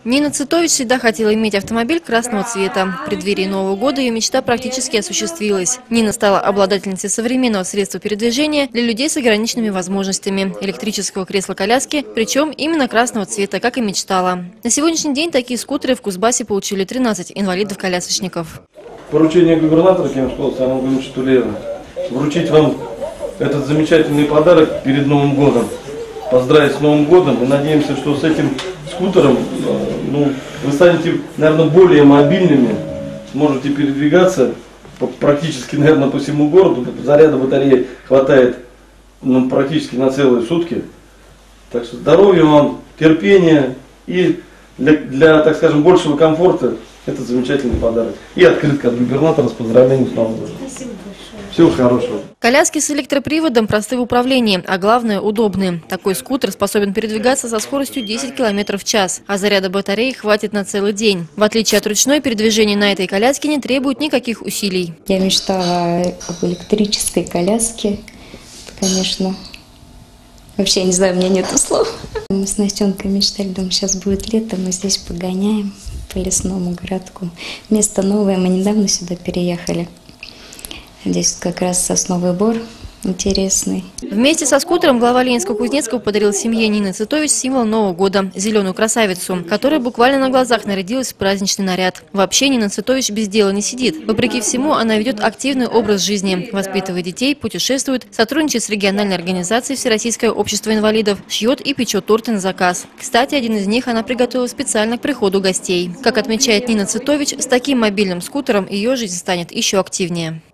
Нина Цитович всегда хотела иметь автомобиль красного цвета. В преддверии Нового года ее мечта практически осуществилась. Нина стала обладательницей современного средства передвижения для людей с ограниченными возможностями – электрического кресла-коляски, причем именно красного цвета, как и мечтала. На сегодняшний день такие скутеры в Кузбассе получили 13 инвалидов-колясочников. Поручение губернатора Кемского Александра Григорьевича Тулеева вручить вам этот замечательный подарок перед Новым годом. Поздравить с Новым годом и надеемся, что с этим скутером вы станете, наверное, более мобильными, сможете передвигаться практически, наверное, по всему городу. Заряда батареи хватает практически на целые сутки. Так что здоровья вам, терпения и для, так скажем, большего комфорта это замечательный подарок. И открытка от губернатора с поздравлением с Новым годом. Спасибо большое. Всего хорошего. Коляски с электроприводом просты в управлении, а главное – удобны. Такой скутер способен передвигаться со скоростью 10 км в час, а заряда батареи хватит на целый день. В отличие от ручной, передвижение на этой коляске не требует никаких усилий. Я мечтала об электрической коляске, конечно. Вообще, я не знаю, у меня нету слов. Мы с Настенкой мечтали, думаю, сейчас будет лето, мы здесь погоняем по лесному городку. Место новое, мы недавно сюда переехали. Здесь как раз сосновый бор интересный. Вместе со скутером глава Ленинска-Кузнецкого подарил семье Нины Цитович символ Нового года – зеленую красавицу, которая буквально на глазах нарядилась в праздничный наряд. Вообще Нина Цитович без дела не сидит. Вопреки всему, она ведет активный образ жизни, воспитывает детей, путешествует, сотрудничает с региональной организацией Всероссийское общество инвалидов, шьет и печет торты на заказ. Кстати, один из них она приготовила специально к приходу гостей. Как отмечает Нина Цитович, с таким мобильным скутером ее жизнь станет еще активнее.